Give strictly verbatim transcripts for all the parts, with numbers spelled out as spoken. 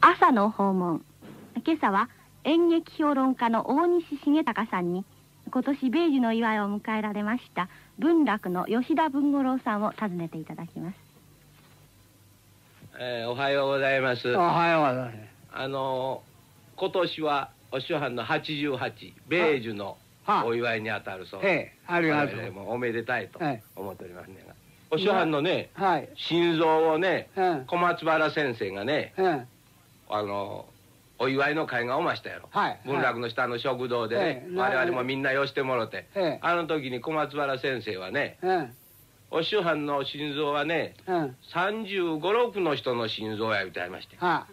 朝の訪問。今朝は演劇評論家の大西重隆さんに今年米寿の祝いを迎えられました文楽の吉田文五郎さんを訪ねていただきます。 えー、おはようございます。 おはようございます。 あの今年はお師匠のはちじゅうはち米寿のお祝いにあたるそうです。 ありがとう。 もうおめでたいと思っておりますねが、お師匠のね、 はい、 心臓をね、小松原先生がね、あのお祝いの会がおましたやろ、はい、文楽の下の食堂でね、はい、我々もみんなよしてもろて、はい、あの時に小松原先生はね、はい、お師匠の心臓はね、はい、さんじゅうご、ろくの人の心臓や言うてありまして、はい、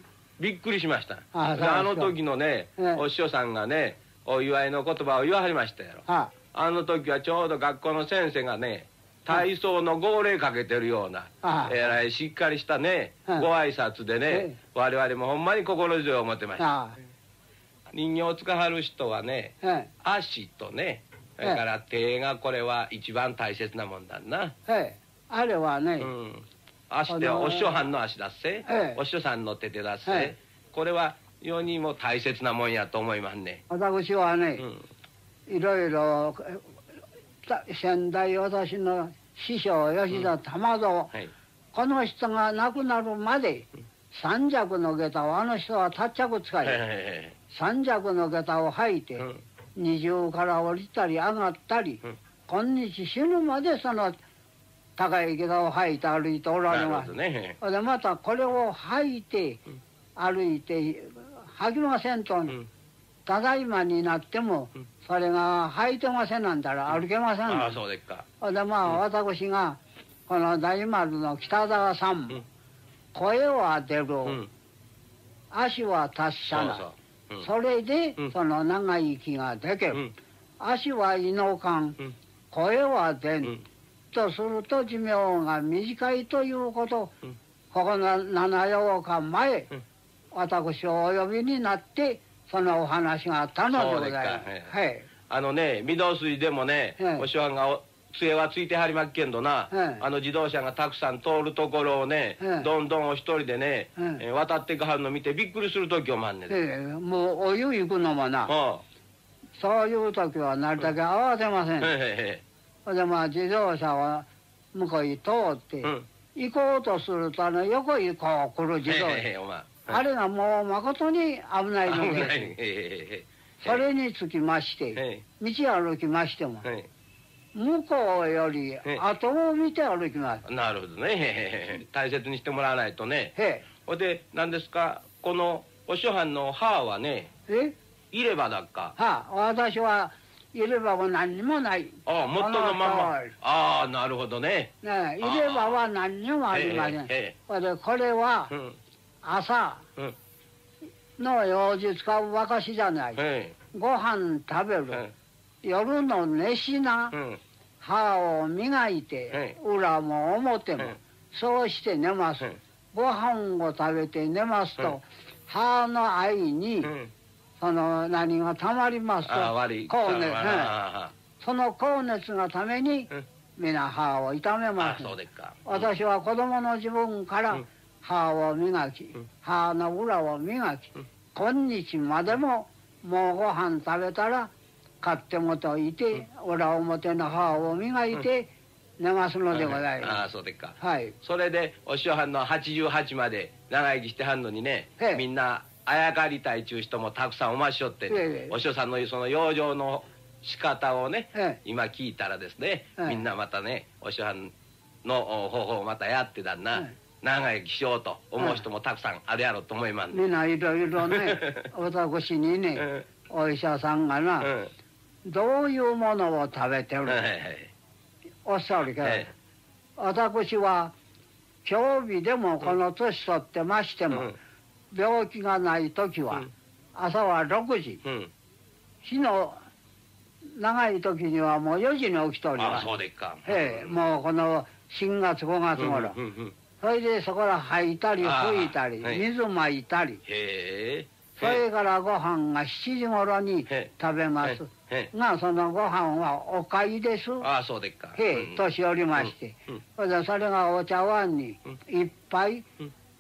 びっくりしました。あ, あの時のね、はい、お師匠さんがねお祝いの言葉を言わはりましたやろ、はい、あの時はちょうど学校の先生がね体操の号令かけてるような、えらいしっかりしたね、ご挨拶でね、我々もほんまに心強い思ってました。人形を使はる人はね、足とね、それから手がこれは一番大切なもんだな。 あれはね、 足でお師匠はんの足だっせ、お師匠さんの手でだっせ、これは世にも大切なもんやと思いますね。 私はね、いろいろ先代私の師匠吉田玉蔵、うんはい、この人が亡くなるまで三尺の下駄をあの人は達着使い、はいはいはい、三尺の下駄を履いて、うん、二重から降りたり上がったり、うん、今日死ぬまでその高い下駄を履いて歩いておられます。ね、でまたこれを履いて歩いて履きませんと、うん、ただいまになっても、うん、それが履いてませんなんだら歩けません。 ああそうですか。 でまあ、うん、私がこの大丸の北沢さん、うん、声は出る、うん、足は達者な、そうそう、うん、それで、うん、その長生きができる、うん、足は胃の管、うん、声は出ん、うん、とすると寿命が短いということ、うん、ここのななようかまえ、うん、私をお呼びになってそのお話があったのでございます。はい。 あのね、御堂筋でもね、はい、お師匠が杖はついてはりまっけんどな、はい、あの自動車がたくさん通るところをね、はい、どんどんお一人でね、はい、え渡っていかはるの見てびっくりする時をまんねん。 ええ、もうお湯行くのもな、はあ、そういう時はなるだけ慌てません。うん、へへでまあ自動車は向こうに通って、うん、行こうとするとあの横にこう来る自動車。へへへお前あれがもう誠に危ないので、それにつきまして、道歩きましても、向こうより後を見て歩きます。 なるほどね。大切にしてもらわないとね。ほいで、何ですか、このお師匠はんの母はね、入れ歯だっか。 はあ、私は入れ歯は何にもない。 ああ、元のまま。ああ、なるほどね。 ね、入れ歯は何にもありません。ほいで、これは、朝の用事使うわかしじゃない、うん、ご飯食べる、うん、夜の寝しな、うん、歯を磨いて、うん、裏も表も、うん、そうして寝ます、うん、ご飯を食べて寝ますと、うん、歯の間に、うん、その何がたまりますと高熱、うん、その高熱のために、うん、皆歯を痛めます。私は子供の自分から、うん歯を磨き、うん、歯の裏を磨き、うん、今日までももうご飯食べたら買ってもといて、うん、裏表の歯を磨いて寝ますのでございます。 ああそうですか。はい。それでお師匠はんのはちじゅうはちまで長生きしてはんのにね、みんなあやかりたいちゅう人もたくさんおましょって、ね、お師匠さんのその養生の仕方をね、今聞いたらですね、みんなまたねお師匠はんの方法をまたやってだな。長生きしようと思う人もたくさんあるやろうと思います。 みんないろいろね、私にね、お医者さんがな、どういうものを食べてるおっしゃるけど、私は今日日でもこの年取ってましても、病気がない時は朝はろくじ、日の長い時にはもうよじに起きております。 あ、そうですか。 もうこのしがつごがつ頃。それでそこから吐いたり吹いたり、はい、水まいたり、それからご飯がしちじ頃に食べますが、そのご飯はおかゆです。 ああそうですか。 へえ、年寄りまして、うんうん、それでそれがお茶碗に一杯、うん、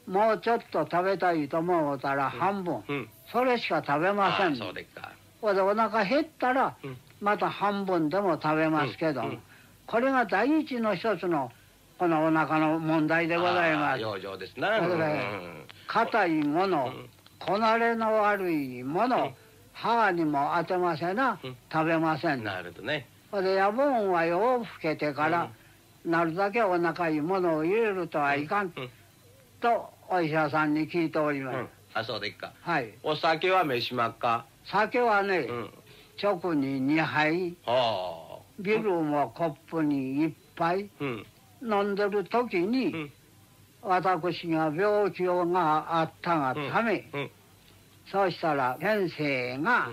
もうちょっと食べたいと思うたら半分、うん、それしか食べません。 そうですか。 でお腹減ったらまた半分でも食べますけど、うんうん、これが第一の一つのこのお腹の問題でございます。 養生ですな。 硬いもの、うん、こなれの悪いもの、うん、歯にも当てませんな、うん、食べません。 なるほどね。 で夜分は夜を更けてから、うん、なるだけお腹いいものを入れるとはいかん、うんうん、とお医者さんに聞いております。うん、 あ、そうでっか。 はい。 お酒は召しまっか？ 酒はね、うん、直ににはい、ビールもコップにいっぱい、うん、飲んでる時に、うん、私が病気があったがため、うんうん、そうしたら先生が、うん、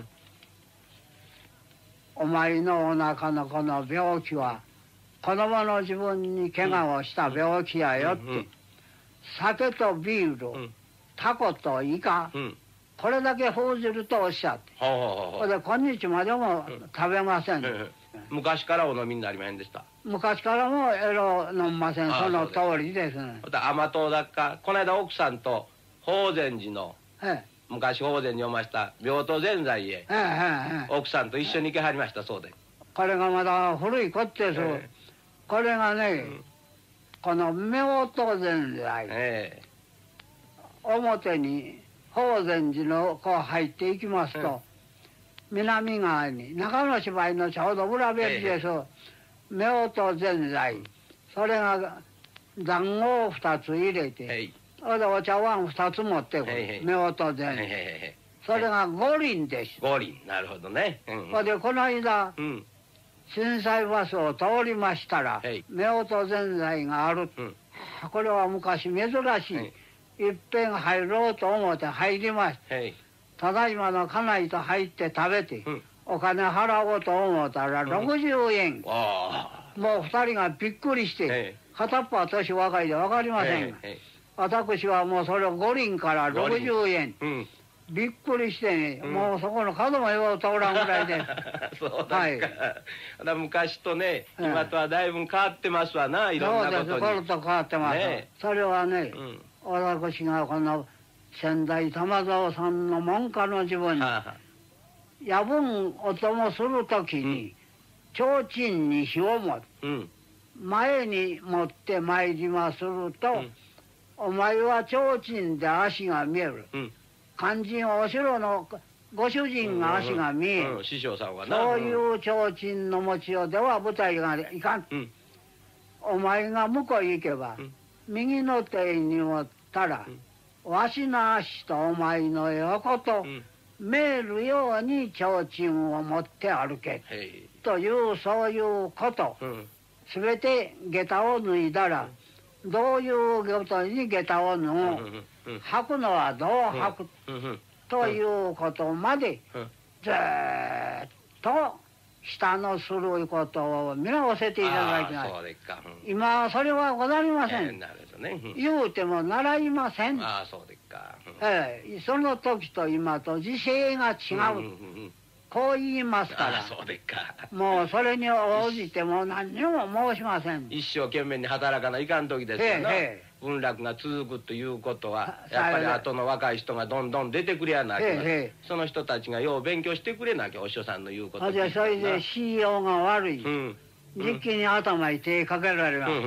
お前のお腹のこの病気は子供の自分に怪我をした病気やよって、うんうん、酒とビール、うん、タコとイカ、うん、これだけ報じるとおっしゃって、それで今日までも食べません、うん、 昔からお飲みになりませんでした？ 昔からもえろ飲みません。その通りですね。 甘党だっか、この間奥さんと法然寺の、ええ、昔法然におました病棟ぜんざいへ、ええ、奥さんと一緒に行けはりましたそうで。 これがまだ古いことです、ええ、これがね、うん、この夫婦ぜんざい、ええ、表に法然寺のこう入っていきますと、ええ、南側に中之芝居のちょうど裏べりです、ええ、夫婦ぜんざい、それが団子をふたつ入れて、ええ、それでお茶碗ふたつ持ってくる、ええ、夫婦ぜんざい、ええ、それが五輪です。 五輪、なるほどね、 うんうん、それでこの間、うん、心斎バスを通りましたら、ええ、夫婦ぜんざいがある、うん、これは昔珍しい、ええ、いっぺん入ろうと思って入りました、ええ、ただいまの家内と入って食べて、うん、お金払おうと思ったらろくじゅうえん、うん、もうふたりがびっくりして、ええ、片っぽは年若いで分かりませんが、ええ、私はもうそれを五輪からろくじゅうえん、うん、びっくりしてね、うん、もうそこの角もよう通らんぐらいでそうですか、はい、だ昔とね、今とはだいぶ変わってますわな、いろんなことに。そうです、これと変わってます、ね、それはね、うん、私がこの先代玉蔵さんの門下の自分に、はあはあ、夜分お供するときに、うん、提灯に火を持って、うん、前に持って参りますると、うん、お前は提灯で足が見える、うん、肝心お城のご主人が足が見える、うんうんうん、師匠さんはな、そういう提灯の持ちようでは舞台がいかん、うん、お前が向こうへ行けば、うん、右の手に持ったら、うん、わしの足とお前の横と、うん、見えるように提灯を持って歩け、というそういうこと、うん、全て下駄を脱いだら、うん、どういうことに下駄を脱ぐ、うんうんうん、履くのはどう履く、うんうんうん、ということまで、うん、ずーっと下のすることを見直せていただきます。そうですか、うん、今はそれはござりません、えー、なるほどね、うん、言うても習いません。ああ、そうですか、うん、えー、その時と今と時勢が違う、うんうんうん、こう言いますから。ああ、そうですか。もうそれに応じても何にも申しません。一生懸命に働かないかん時ですよな。へー文楽が続くということはやっぱり後の若い人がどんどん出てくれやなきゃ、その人たちがよう勉強してくれなきゃお師匠さんの言うことで。それでしようが悪い、うん、じきに頭に手かけられます、うんうんうん、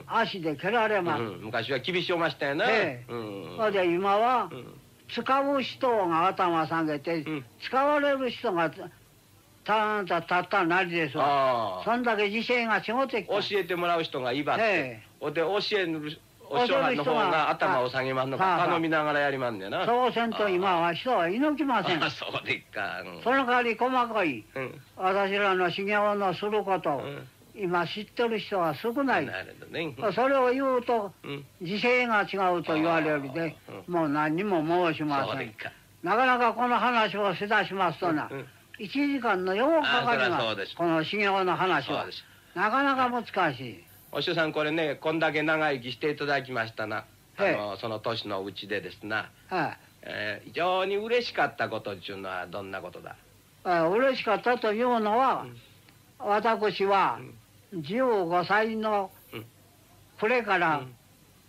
足で蹴られます、うんうん、昔は厳しおましたよな、ええ、うん、それで今は、うん、使う人が頭下げて、うん、使われる人がたんたたったなりですわ。そんだけ時勢が違ってきた。教えてもらう人がいばって、ええ、で教えるお師匠さんの方が頭を下げますのか頼みながらやりまんねんな。そうせんと今は人は猪きません。あ、そうでっか、うん、その代わり細かい、うん、私らの修行のすること、うん、今知ってる人は少ない。なるほどね、うん、それを言うと、うん、時勢が違うと言われるで、うん、もう何にも申しません。なかなかこの話をしだしますとな、うんうん、いちじかんのようかかります。この修行の話はなかなか難しい。お師匠さん、これね、こんだけ長生きしていただきましたな、あのその年のうちでですな、はい、えー、非常に嬉しかったことっていうのはどんなことだ？あ、嬉しかったというのは、うん、私はじゅうごさいの暮れから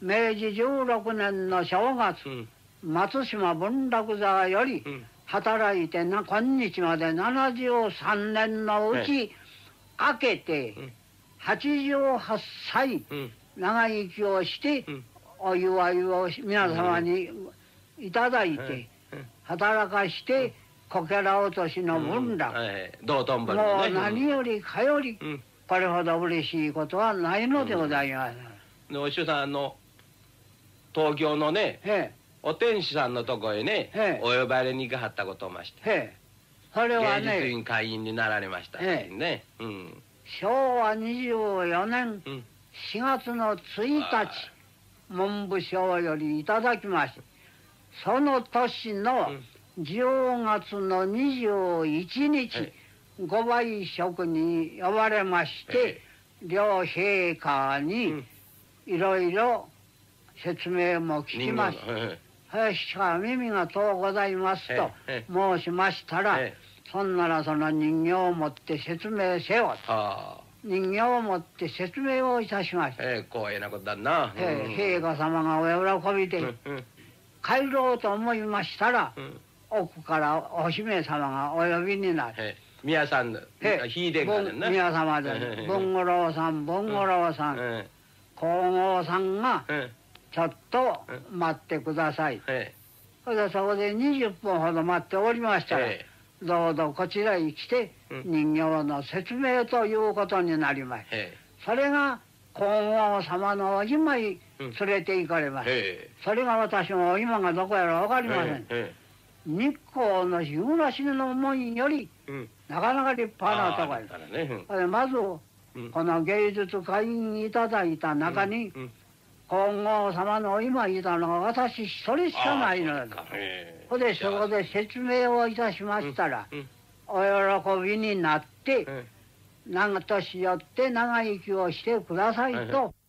めいじじゅうろくねんの正月、松島文楽座より働いてな今日までななじゅうさんねんのうち明けてはちじゅうはっさい長生きをしてお祝いを皆様にいただいて働かしてこけら落としの文楽、もう何よりかよりこれほど嬉しいことはないのでございます。 でお師匠さん、あの東京のね、お天使さんのとこへね、お呼ばれに行かはったことをまして、 それはね、 芸術院会員になられましたね。 しょうわにじゅうよねんしがつのついたち、文部省よりいただきまして、その年のじゅうがつのにじゅういちにち、ご倍職に呼ばれまして、両陛下にいろいろ説明も聞きました。しか耳が遠ございますと申しましたら、そんならその人形を持って説明せよと。人形を持って説明をいたしました。 光栄なことだな。 陛下様がお喜びで、帰ろうと思いましたら、奥からお姫様がお呼びになる。 宮さん、秀伝かねんな。 宮様で、文五郎さん、文五郎さん、皇后さんが、ちょっと待ってください。それでそこでにじゅっぷんほど待っておりましたら、どうぞこちらへ来て、人形の説明ということになります。それが皇后様のお今へ連れて行かれます。それが私も今がどこやら分かりません。日光の日暮の門より、なかなか立派なところで、まずこの芸術会員いただいた中に、皇后様の今いたのが私一人しかないのです。それでそこで説明をいたしましたら、お喜びになって、長年寄って長生きをしてくださいと